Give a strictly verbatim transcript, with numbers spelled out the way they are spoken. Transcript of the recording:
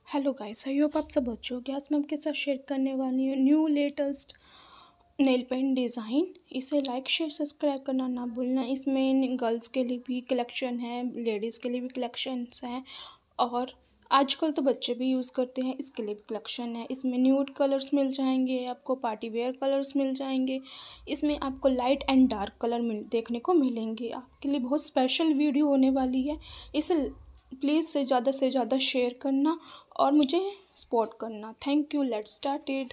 Hello guys, I hope आप सब अच्छे हो। आज मैं आपके साथ शेयर करने वाली हूँ new latest nail paint design. इसे लाइक शेयर सब्सक्राइब करना ना भूलना। इसमें गर्ल्स के लिए भी कलेक्शन है, लेडीज़ के लिए भी कलेक्शंस हैं और आजकल तो बच्चे भी यूज़ करते हैं, इसके लिए भी कलेक्शन है। इसमें न्यूड कलर्स मिल जाएंगे, आपको पार्टी वेयर कलर्स मिल जाएंगे। इसमें आपको लाइट एंड डार्क कलर मिल देखने को मिलेंगे। आपके लिए बहुत स्पेशल वीडियो होने वाली है। इसे प्लीज़ से ज़्यादा से ज़्यादा शेयर करना और मुझे सपोर्ट करना। Thank you. Let's started.